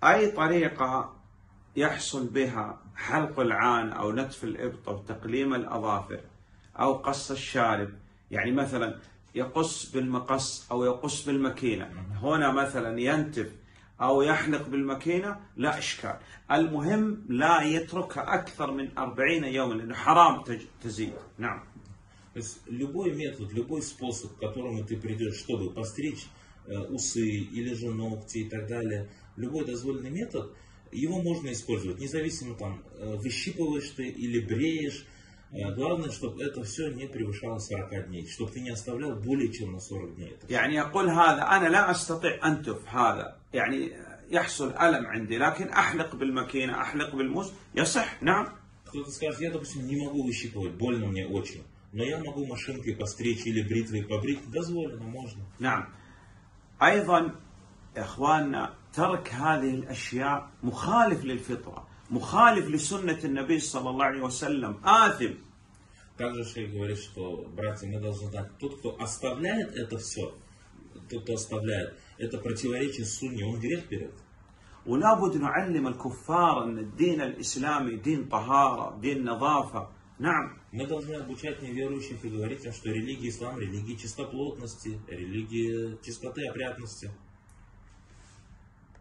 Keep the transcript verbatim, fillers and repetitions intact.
أي طريقة يحصل بها حلق العانة أو نتف الإبط أو تقليم الأظافر أو قص الشارب، يعني مثلا يقص بالمقص أو يقص بالمكينة، هنا مثلا ينتف أو يحلق بالمكينة، لا إشكال. المهم لا يتركها أكثر من أربعين يوما، لأنه حرام تزيد. نعم. То есть любой метод, любой способ, к которому ты придешь, чтобы постричь э, усы или же ногти и так далее, любой дозволенный метод, его можно использовать, независимо там, э, выщипываешь ты или бреешь. Э, главное, чтобы это все не превышало сорок дней, чтобы ты не оставлял более чем на сорок дней. يعني يقول هذا أنا لا أستطيع أنتف هذا، يعني يحصل ألم عندي، لكن أحلق بالمكينة أحلق بالموس يصح. نعم. Кто-то скажет, я, допустим, не могу выщипывать, больно мне очень. Но я могу машинкой постричь или бритвой побрить, дозволено, можно. نعم. أيضا يا إخواننا ترك هذه الأشياء مخالف للفطرة، مخالف لسنة النبي صلى الله عليه وسلم، آثم. Также шейх говорит, что, братья, мы должны знать, тот, кто оставляет это все, тот, кто оставляет, это противоречие сунне, он грех берет. ولا بد نعلم الكفار أن الدين الإسلامي دين طهارة، دين نظافة. نعم. Мы должны обучать неверующих и говорить им, что религия ислам, религия чистоплотности, религия чистоты, опрятности.